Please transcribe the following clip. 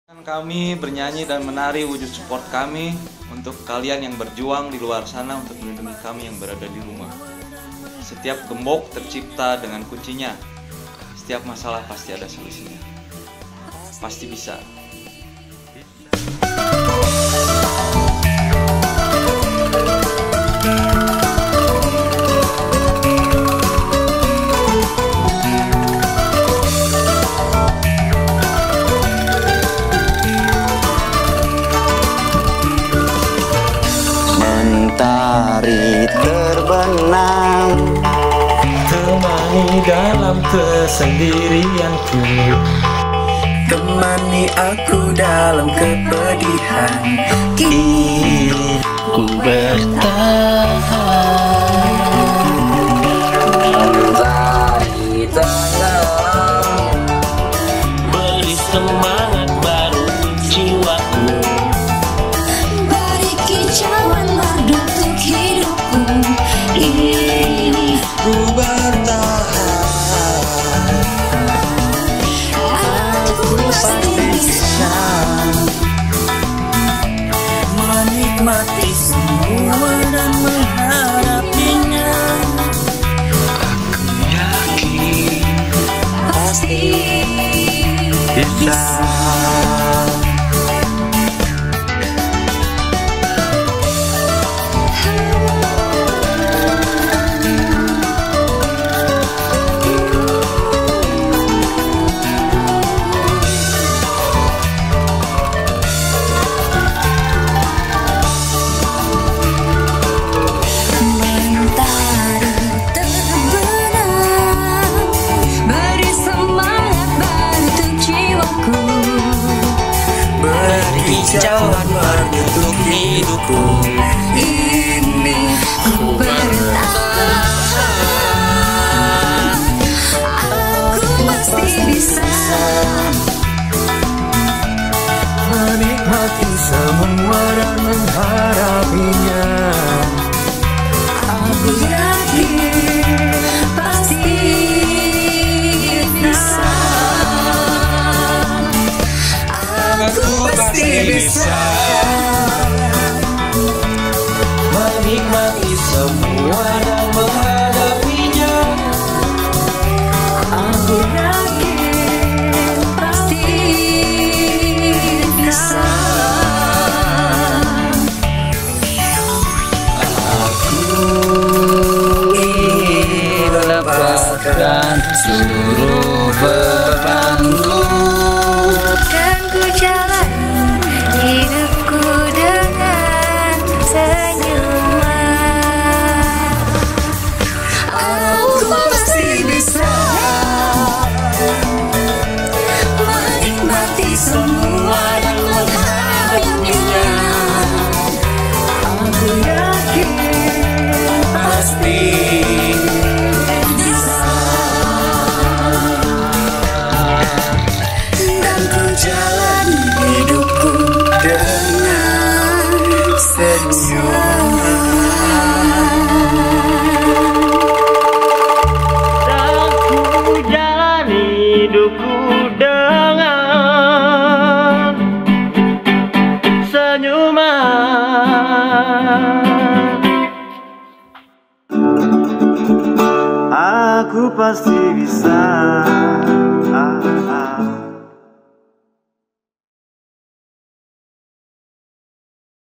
Kami bernyanyi dan menari wujud support kami untuk kalian yang berjuang di luar sana untuk melindungi kami yang berada di rumah. Setiap gembok tercipta dengan kuncinya. Setiap masalah pasti ada solusinya. Pasti bisa. Mentari terbenam, temani dalam kesendirianku, temani aku dalam kepedihan. Kini ku bertahan. Mentari tenggelam, beri semangat baru jiwaku, beri kicauan baru untuk hidupku. Ini ku bertahan. Aku pasti bisa menikmati semua dan menghadapinya. Aku yakin pasti bisa. Kicauan baru untuk hidupku. Ini ku bertahan. Aku pasti bisa menikmati semua dan menghadapinya. Aku yakin pasti bisa. Aku pasti bisa menikmati semua dan menghadapinya. aku yakin pasti bisa. Aku ingin lepaskan seluruh bebanku. Dan ku jalan hidupku dengan senyuman. Aku pasti bisa menikmati semua dan menghadapinya. Aku yakin pasti bisa. Dan ku jalan hidupku dengan senyuman. Dan ku jalani hidupku dengan senyuman. Aku pasti bisa